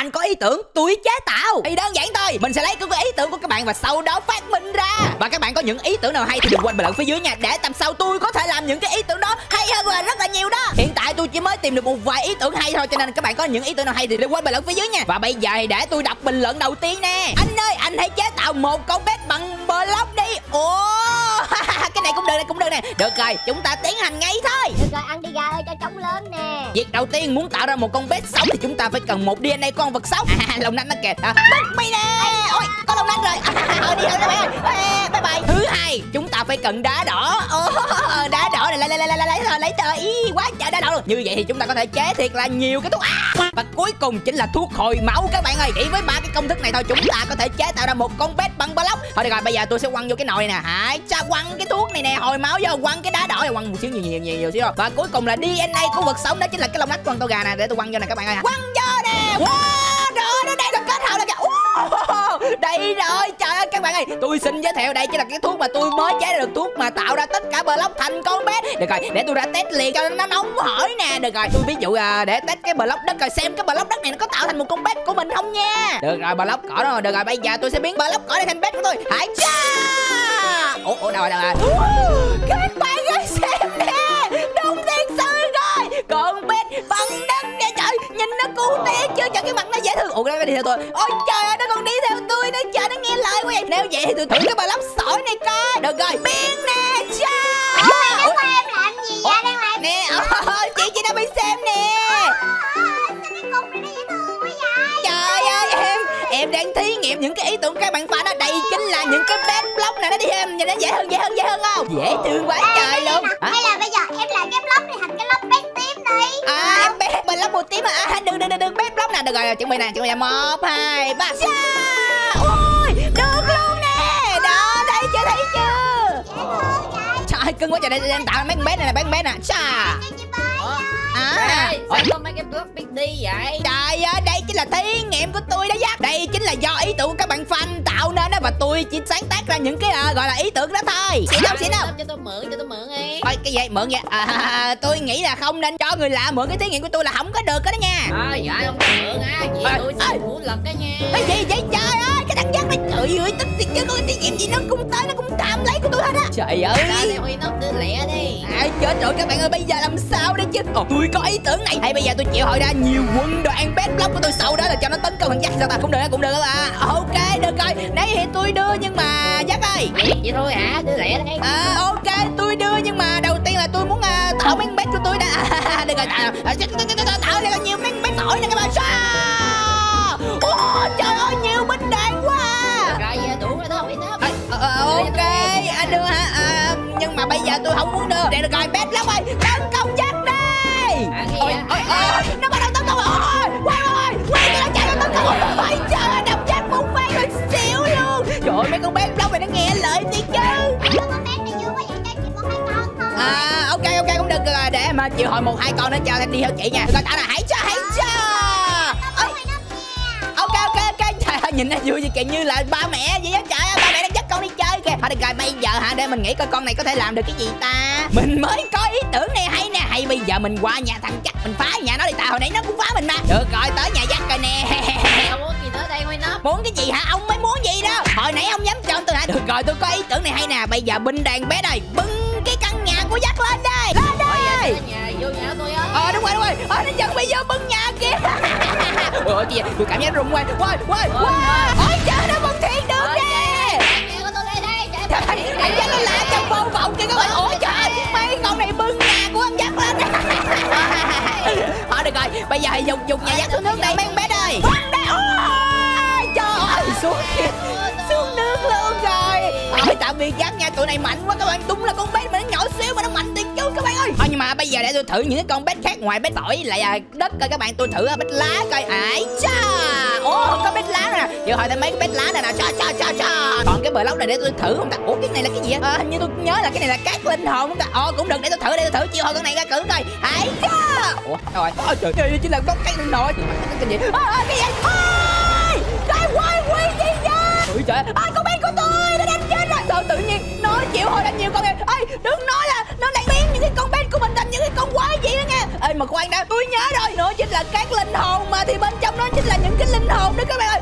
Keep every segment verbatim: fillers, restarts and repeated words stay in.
bạn có ý tưởng tôi chế tạo thì đơn giản thôi, mình sẽ lấy cái ý tưởng của các bạn và sau đó phát minh ra. Và các bạn có những ý tưởng nào hay thì đừng quên bình luận phía dưới nha, để tập sau tôi có thể làm những cái ý tưởng đó hay hơn và rất là nhiều đó. Hiện tại tôi chỉ mới tìm được một vài ý tưởng hay thôi, cho nên các bạn có những ý tưởng nào hay thì đừng quên bình luận phía dưới nha. Và bây giờ thì để tôi đọc bình luận đầu tiên nè. Anh ơi, anh hãy chế tạo một con bét bằng block đi. Ồ, cái này cũng được, này cũng được nè. Được rồi, chúng ta tiến hành ngay thôi. Được rồi, ăn đi gà ơi cho trống lớn nè. Việc đầu tiên muốn tạo ra một con bét sống thì chúng ta phải cần một đê en a của con vật sống. À, lông nanh nó kìa. À, mày nè. Ôi, có lông nanh rồi. À, đi thôi các bạn ơi. Bye bye. Thứ hai, chúng ta phải cần đá đỏ. Ồ, đá đỏ này, lấy lấy lấy lấy lấy rồi, lấy trời. Ý, quá trời đá đỏ luôn. Như vậy thì chúng ta có thể chế thiệt là nhiều cái thuốc. À, và cuối cùng chính là thuốc hồi máu các bạn ơi. Chỉ với ba cái công thức này thôi chúng ta có thể chế tạo ra một con bét bằng block. Thôi được rồi, bây giờ tôi sẽ quăng vô cái nồi này nè. Hãy cho quăng cái thuốc này nè, hồi máu vô, quăng cái đá đỏ này, quăng một xíu nhiều nhiều nhiều, nhiều xíu. Và cuối cùng là đê en a của vật sống, đó chính là cái lông nách con to gà nè, để tôi quăng vô nè các bạn ơi. Quăng vô nè. Wow, rồi nó đang được kết hợp là kìa. Wow, đây rồi, trời ơi các bạn ơi, tôi xin giới thiệu đây chính là cái thuốc mà tôi mới chế ra được, thuốc mà tạo ra tất cả block thành con bét. Được rồi, để tôi ra test liền cho nó nóng hổi nè. Được rồi, tôi ví dụ à, để test cái block đất rồi xem cái block đất này nó có tạo thành một con bét của mình không nha. Được rồi, block cỏ rồi. Được rồi, bây giờ tôi sẽ biến block cỏ này thành bét của tôi. Hãy cha. Ủa, ủa đâu rồi, đâu rồi. Các bạn ơi xem nè, đúng thiệt sự rồi, con bét bằng đất nè. Trời, nhìn nó cu té chưa, cho cái mặt nó dễ thương. Ủa, nó đi theo tôi. Ôi trời ơi, nó còn đi theo tôi nữa. Trời, nó nghe lời quá vậy. Nếu vậy thì tôi thử cái block sỏi này coi. Được rồi, biến nè. Cha. Ủa, mày em làm gì vậy? Đang làm nè. Chị chị đã bị xem nè. cái cục này nó dễ thương quá vậy. Trời ơi, em em đang thí nghiệm những cái ý tưởng các bạn fan đó. Đây chính là những cái bét block này, nó đi em nhìn nó dễ hơn, dễ hơn, dễ hơn không? Dễ thương quá trời luôn. Hay là bây giờ em làm cái block này thành cái block bét tím đi. À, em bét block màu tím à? Đừng đừng đừng đừng bét block nè. Được rồi, chuẩn bị nè, chuẩn bị nè. Một, hai, ba. Ôi, được luôn nè. Đó, thấy chưa, thấy chưa? Trời, cưng quá trời. Đây em tạo mấy con bét này nè, mấy con bét nè. Chà. À, sao có mấy cái block biết đi vậy? Trời ơi, đây chính là thí nghiệm của tôi đó Jack. Đây chính là do ý tưởng của các bạn fan tạo nên đó, và tôi chỉ sáng tác ra những cái uh, gọi là ý tưởng đó thôi. Xịn không, xịn không? Cho tôi mượn, cho tôi mượn đi. Ôi, cái gì mượn vậy? À, tôi nghĩ là không nên cho người lạ mượn cái thí nghiệm của tôi, là không có được đó nha. À, dạ không mượn á, chị à, tôi xin của lật đó nha. Cái gì vậy trời ơi, cái thằng Jack này trời ơi, tức thiệt chứ, có cái thí nghiệm gì nó cũng tới, nó cũng tham lấy của tôi hết á. Trời ơi. Ra đây Huy Nóc đưa lẹ đi. À, chết rồi các bạn ơi, bây giờ làm sao đây chứ? Ồ, tôi có ý tưởng này. Hay bây giờ tôi chịu hỏi ra nhiều quân đoàn bét block của tôi, sau đó là cho nó tấn công thằng Jack sao ta? Cũng được, cũng được à. Ok, được rồi. Đấy thì tôi đưa, nhưng mà Jack ơi. Vậy, vậy thôi hả? Đưa lẹ đây. À, ok, tôi đưa, nhưng mà đầu tiên là tôi muốn uh, tạo mấy bét của tôi đã. À, được rồi, tạo tạo ra nhiều mấy bét nổi nè các bạn. Ồ, trời ơi, nhiều binh đoàn quá. Rồi, giờ đủ rồi đó Huy Nóc. À, à, ok, anh đưa hả? À, nhưng mà bây giờ tôi không muốn đưa. Để được rồi, bét lắm ơi, tấn công Jack đi. À, Ôi, ôi, ôi, nó bắt đầu tấn công rồi. Quay ơi, quay cái nó chạy nó tấn công rồi. Ôi trời ơi, đập Jack một phát rồi xỉu luôn. Trời ơi, mấy con bét block này nó nghe lời tí chứ. Con bét này vui quá vậy, cho chị có hai con thôi. À, ok, ok, cũng được rồi. Để mà chịu hồi một hai con nữa cho thêm đi theo chị nha. Rồi tạo là hãy cho, hãy cho. Ok, ok, ok. Trời ơi, nhìn nó vui như kiểu như là ba mẹ vậy á. Trời ơi, ba mẹ đang dắt con đi chơi kìa. Thôi được rồi, bây giờ hả, để mình nghĩ coi con này có thể làm được cái gì ta. Mình mới có ý tưởng này hay nè. Hay bây giờ mình qua nhà thằng Jack, mình phá nhà nó đi. Tao hồi nãy nó cũng phá mình mà. Được rồi, tới nhà Jack rồi nè. Ông muốn gì tới đây Huy Nóc? Muốn cái gì hả? Ông mới muốn gì đó. Hồi nãy ông dám cho tôi hả? Được rồi, tôi có ý tưởng này hay nè. Bây giờ binh đoàn bé đây, bưng cái căn nhà của Jack lên đây. Lên đây. Nhà vô nhà tôi á. Ờ đúng rồi, đúng rồi. Ờ, nó chuẩn bị vô bưng nhà kìa. Ôi kìa, tôi cảm giác rung quá. Quay, quay, quay. Ôi trời, nó bưng thiệt được kìa. Anh Jack nó lạ trong vô vọng kìa các bạn. Ôi trời, mấy con này bưng nhà của anh Jack lên. Thôi được rồi, bây giờ dùng dùng nhà Jack xuống nước đây mấy con bé ơi. Quăng đây. Ôi trời ơi, xuống kìa. Xuống nước luôn rồi. Ôi tạm biệt Jack nha, tụi này mạnh quá các bạn. Đúng là con bé mà nó nhỏ xíu mà nó mạnh thiệt chứ các bạn ơi. Thôi nhưng mà bây giờ để tôi thử những cái con bét khác ngoài bét tỏi lại à, đất coi các bạn. Tôi thử bét lá coi. Ấy cha. Ồ, có bét lá nè. Chịu hỏi thêm mấy cái bét lá này nè. Cha cha cha cha. Còn cái block này để tôi thử không ta? Ủa cái này là cái gì á? À, hình như tôi nhớ là cái này là cát linh hồn không ta? Ồ cũng được, để tôi thử, để tôi thử. Chịu hỏi con này ra cử coi. Ấy cha. Ủa rồi. Ôi trời ơi, chỉ là block cát linh hồn. Cái gì? À, cái gì? Ôi! Cái quái quỷ gì vậy? Ôi trời. À, con bé của tôi nó đánh chết rồi. Sao tự nhiên nó chịu hồi đánh nhiều con này. Ê, đừng nói là nó đang biến những cái con bé của mình thành những cái con quái gì đó nha. Ê mà khoan đã, tôi nhớ rồi, nó chính là các linh hồn mà, thì bên trong nó chính là những cái linh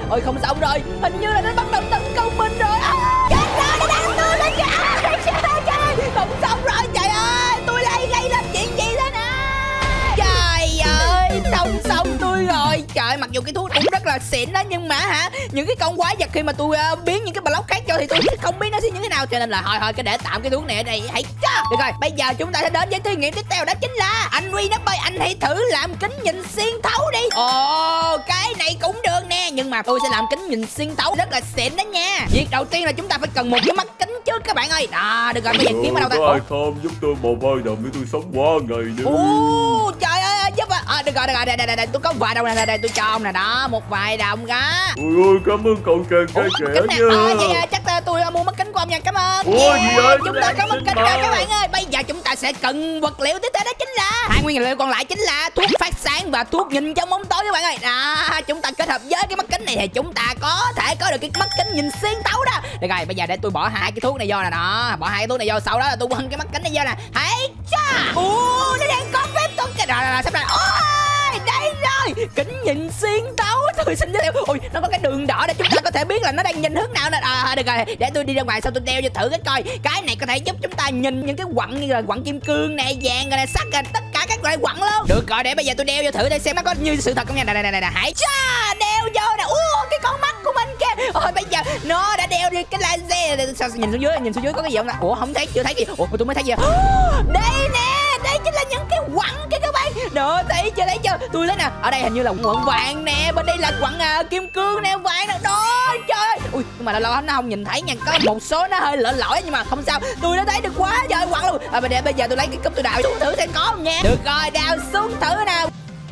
Ôi không xong rồi, hình như là nó bắt đầu tấn công mình rồi. Chết rồi, nó đang tôi lên kìa. Trời, không xong rồi, trời ơi, tôi lại gây lên chuyện gì thế này? Trời ơi, không xong tôi rồi. Trời, mặc dù cái thuốc cũng rất là xịn đó, nhưng mà hả, những cái con quái vật khi mà tôi uh, biến những cái block khác cho thì tôi không biết nó sẽ như thế nào, cho nên là thôi thôi cái để tạm cái thuốc này ở đây hãy cho. Được rồi, bây giờ chúng ta sẽ đến với thí nghiệm tiếp theo, đó chính là anh Huy Nắp ơi, anh hãy thử làm kính nhìn xuyên thấu đi. Ồ, cái này cũng được nè, nhưng mà tôi sẽ làm kính nhìn xuyên thấu rất là xịn đó nha. Việc đầu tiên là chúng ta phải cần một cái mắt kính trước các bạn ơi. Đó, được rồi, bây giờ kiếm ở đâu ta? Có ai không giúp tôi một vài đồng để tôi sống qua ngày đi. Ồ, trời ơi, giúp à. À, được rồi, được rồi, đây, đây, đây, tôi có vài đồng này, đây, tôi cho ông nè, đó, một vài đồng đó. Ôi ôi, cảm ơn cậu chàng trai trẻ nha. À, vậy à, chắc là tôi mua mắt kính của ông nha, cảm ơn. Ủa, yeah, gì ơi, chúng ta có mắt kính rồi các bạn ơi. Bây giờ chúng ta sẽ cần vật liệu tiếp theo, đó chính là hai nguyên liệu còn lại chính là thuốc phát sáng và thuốc nhìn trong bóng tối các bạn ơi. Đó, chúng ta kết hợp với cái mắt kính này thì chúng ta có thể có được cái mắt kính nhìn xuyên thấu đó. Được rồi, bây giờ để tôi bỏ hai cái thuốc này vô nè, đó, bỏ hai cái thuốc này vô, sau đó là tôi quăng cái mắt kính này vô nè. Hãy cha. Ồ, nó đang có phép thuật kìa. Rồi, rồi, rồi, sắp rồi. Ôi, đây rồi, kính nhìn xuyên thấu. Tôi xin giới thiệu. Ôi, nó có cái đường đỏ để chúng ta có thể biết là nó đang nhìn hướng nào nè. À, được rồi, để tôi đi ra ngoài, sau tôi đeo cho thử cái coi. Cái này có thể giúp chúng ta nhìn những cái quặng như là quặng kim cương nè, vàng rồi nè, sắt rồi, tất cả các loại quặng luôn. Được rồi, để bây giờ tôi đeo cho thử để xem nó có như sự thật không nha. Này này này này, hãy cha, đeo vô nè. Ủa, cái con mắt của mình kìa. Ôi, bây giờ nó đã đeo đi cái laser. Sao nhìn xuống dưới, nhìn xuống dưới có cái gì không nè? Ủa, không thấy, chưa thấy gì. Ủa, tôi mới thấy gì. Đây nè, đây chính là những cái quặng kìa các bạn. Đó, thấy chưa, thấy chưa? Tôi lấy nè, ở đây hình như là quặng vàng nè, bên đây là quặng à, kim cương nè, vàng nè. Đó, trời ơi. Ui, nhưng mà lâu nó không nhìn thấy nha, có một số nó hơi lỗi lỗi nhưng mà không sao, tôi đã thấy được quá trời quặng luôn. À, để bây giờ tôi lấy cái cúp tôi đào xuống thử xem có không nha. Được rồi, đào xuống thử nào.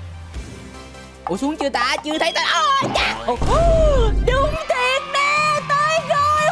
Ủa, xuống chưa ta? Chưa thấy ta. Ôi chà. Ồ, đúng thiệt nè, tới rồi.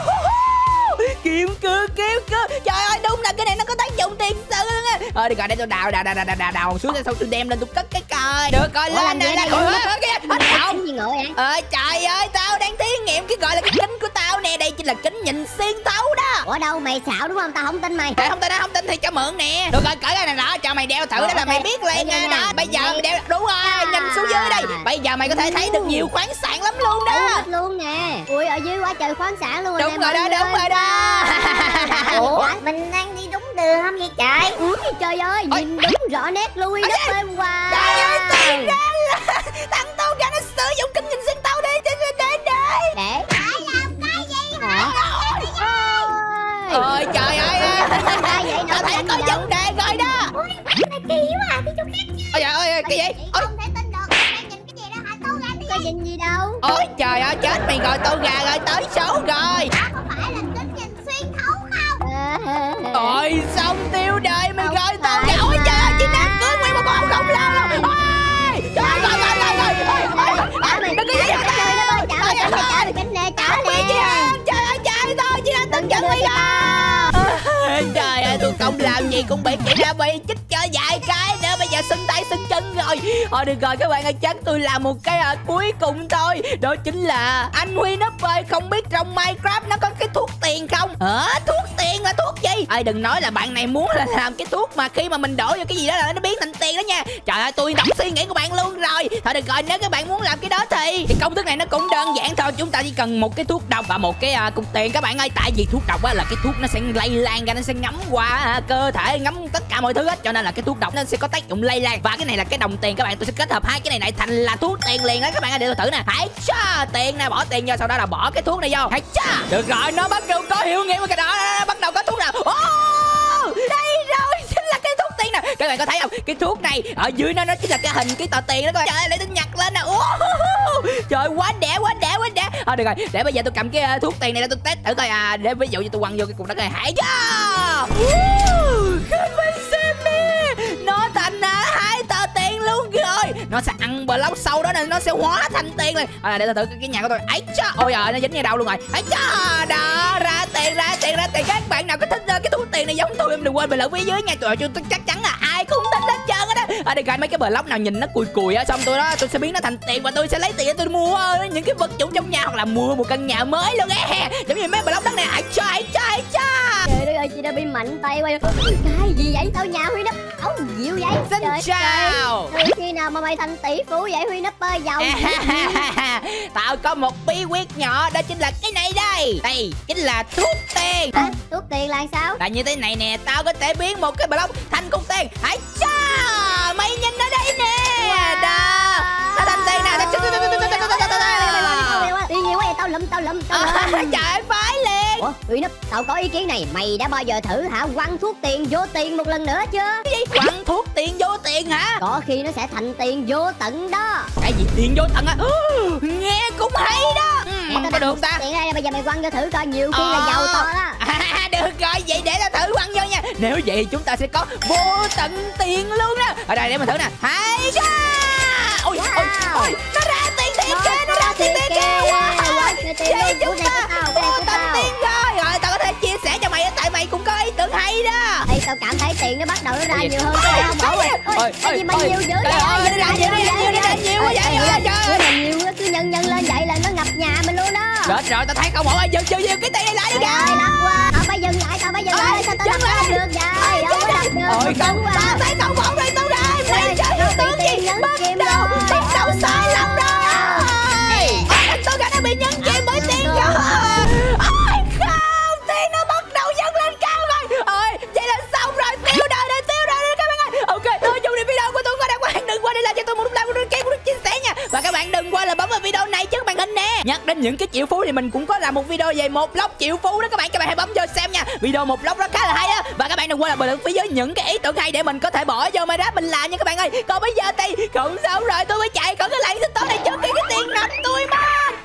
Kim cương, kim cương. Trời ơi, đúng là cái này nó có tác dụng tiền sự luôn á. Thôi được rồi, để tôi đào đào đào đào đào, đào xuống xong tôi đem lên tôi cất cái coi. Được rồi, lên đây đây. Không gì ngộ vậy? Ờ, trời ơi, tao đang thí nghiệm cái gọi là cái kính của tao nè, đây chính là kính nhìn xuyên thấu đó. Ủa đâu, mày xạo đúng không? Tao không tin mày. Để không tin, không tin thì cho mượn nè. Được rồi, cởi cái này đó, cho mày đeo thử đó là mày biết liền nha. Đó, bây giờ mày đeo, đúng rồi, nhìn xuống dưới đây. Bây giờ mày có thể thấy được nhiều khoáng sản lắm luôn đó. Luôn nè. Ui, ở dưới quá trời khoáng sản luôn rồi. Đúng rồi đó, đúng rồi đó. Ủa, mình đang đi đúng đường không vậy trời? Ui, trời ơi, nhìn đúng rõ nét luôn. Huy Núp ơi, wow. Trời ơi, tiền ra là thằng Tô Gà nó sử dụng kính nhìn xuyên thấu để để để để để phải làm cái gì hả? Ôi trời ơi, tao thấy có vấn đề rồi đó. Ui, này kỳ quá à, đi chỗ khác nha. Ôi trời ơi, cái gì? Ôi, không thể tin được, mày nhìn cái gì đó hả? Tô Gà đi. Cái nhìn gì đâu? Ôi trời ơi, chết mày rồi, Tô Gà rồi, tới số rồi. Đó có phải là kính nhìn xuyên thấu không? Ôi, xong tiêu đời mày rồi, Tô Gà. Ôi trời ơi, chị Nam cưới nguyên một con khổng lồ luôn. Ôi, trời ơi, trời ơi, trời ơi, trời ơi, đừng có giết tao. Trời ơi, trời ơi, kính nè, trả liền. Trời ơi, trời thôi, chị Nam từng giận mày rồi. Trời ơi, tôi không làm gì cũng bị chị Nam bị chích cho vài cái nữa, bây giờ sưng tay sưng chân rồi. Thôi được rồi các bạn ơi, chắc tôi làm một cái à, cuối cùng thôi, đó chính là anh Huy Núp ơi, không biết trong Minecraft nó có cái thuốc tiền không? Hả? Thuốc tiền là thuốc gì? Ơi đừng nói là bạn này muốn là làm cái thuốc mà khi mà mình đổ vô cái gì đó là nó biến thành tiền đó nha. Trời ơi, tôi đọc suy nghĩ của bạn luôn rồi. Thôi được rồi, nếu các bạn muốn làm cái đó thì thì công thức này nó cũng đơn giản thôi, chúng ta chỉ cần một cái thuốc độc và một cái à, cục tiền các bạn ơi. Tại vì thuốc độc á là cái thuốc nó sẽ lây lan ra, nó sẽ ngấm qua à, cơ thể, ngấm tất cả mọi thứ hết, cho nên là cái thuốc độc nó sẽ có tác dụng lây lan. Và cái này là cái đồng tiền các bạn, tôi sẽ kết hợp hai cái này lại thành là thuốc tiền liền đó các bạn ơi. Để tôi thử nè. Hãy cha, tiền nè, bỏ tiền vô, sau đó là bỏ cái thuốc này vô. Hãy cha. Được rồi, nó bắt đầu có hiệu nghiệm cái đó, đó, đó, bắt đầu có thuốc nào. Oh, đây rồi, chính là cái thuốc tiền nè. Các bạn có thấy không? Cái thuốc này ở dưới nó nó chính là cái hình cái tờ tiền đó các bạn. Trời ơi, để tôi nhặt lên nè. Oh, trời, quá đẻ, quá đẻ, quá đẻ. Thôi được rồi, để bây giờ tôi cầm cái uh, thuốc tiền này để tôi test thử coi à, để ví dụ như tôi quăng vô cái cục đất này. Hãy cha. Các bạn xem nè, nó thành uh, hai tờ tiền luôn rồi. Nó sẽ ăn block sau đó nên nó sẽ hóa thành tiền rồi. À, để tôi thử cái nhà của tôi. Ấy cha, ôi giời, nó dính ngay đâu luôn rồi. Ấy cha, đó, ra tiền, ra tiền, ra tiền. Các bạn nào có thích uh, cái thuốc tiền này giống tôi em đừng quên bình luận phía dưới nha. Tôi tôi chắc chắn là ai cũng thích hết trơn á đó. À, đây coi mấy cái block nào nhìn nó cùi cùi á, xong tôi đó tôi sẽ biến nó thành tiền và tôi sẽ lấy tiền để tôi mua uh, những cái vật dụng trong nhà hoặc là mua một căn nhà mới luôn á. Giống như mấy block đất này. Ấy cha, ấy cha, ấy cha. Trời đất ơi, chị đã bị mạnh tay quay. Cái gì vậy? Tao nhà Huy Núp ấu dịu vậy? Xin chào. Từ khi nào mà mày thành tỷ phú vậy Huy Núp ơi? Giàu Tao có một bí quyết nhỏ, đó chính là cái này đây. Đây chính là thuốc tiền. Hả? Thuốc tiền là sao? Là như thế này nè, tao có thể biến một cái block thành cục tiền. Hãy cha, mày nhìn ở đây nè. Đó, nó thành tiền nè. Tiền nhiều quá vậy, tao lụm tao lụm tao lụm. Trời ơi, phải liền. Ủa, Uy Núp, tao có ý kiến này. Mày đã bao giờ thử hả quăng thuốc tiền vô tiền một lần nữa chưa? Cái gì? Quăng thuốc tiền vô tiền hả? Có khi nó sẽ thành tiền vô tận đó. Cái gì tiền vô tận á? Nghe cũng hay đó. Nè, Có được không ta? Tiền đây, bây giờ mày quăng vô thử coi, nhiều khi là giàu to đó. À, được rồi, vậy để tao thử quăng vô nha. Nếu vậy thì chúng ta sẽ có vô tận tiền luôn đó. Ở đây để mình thử nè. Hay ra. Ôi, Wow. ôi, ôi, nó ra tiền thiệt kìa, nó ra tiền thiệt kìa. Wow, vậy chúng ta vô tận tiền rồi. Rồi, tao có thể chia sẻ cho mày á, tại mày cũng có ý tưởng hay đó. Ê, tao cảm thấy tiền nó bắt đầu nó ra nhiều hơn cái nào bỏ rồi. Ôi, cái gì mà nhiều dữ vậy? Nó ra nhiều, nó ra nhiều, nó ra nhiều quá vậy. Cứ là nhiều, cứ nhân nhân lên vậy là nó ngập nhà mình luôn đó. Chết rồi, tao thấy không ổn. Dừng, dừng, dừng cái tiền này lại đi kìa. Trời lắc quá. Tao phải dừng lại, tao phải dừng lại. Sao tao dừng đập lại. được vậy? Đâu có đập được. Ôi không, tao thấy không ổn rồi tao đây. Mày chơi cái tướng gì? Bắt đầu, bắt đầu sai lầm rồi. Ôi, tôi cả nó bị nhấn chìm bởi tiền rồi. Ôi không, tiền nó bắt đầu dâng lên cao rồi. Ôi, vậy là xong rồi, tiêu đời rồi, tiêu đời rồi các bạn ơi. Ok, tôi chung đi video của tôi có đang quan, đừng quên đi làm cho tôi một nút like, một nút ký, một nút chia sẻ nha. Và các bạn đừng quên là bấm vào video này trước màn hình nè. Nhắc đến những cái triệu phú thì mình cũng có làm một video về một block triệu phú đó các bạn, các bạn hãy bấm vô xem nha. Video một block đó khá là hay á. Và các bạn đừng quên là bình luận phía dưới những cái ý tưởng hay để mình có thể bỏ vô Minecraft mình làm nha các bạn ơi. Còn bây giờ thì không sao rồi, tôi phải chạy còn cái làng sinh tố này trước khi cái tiền nạp tôi mất.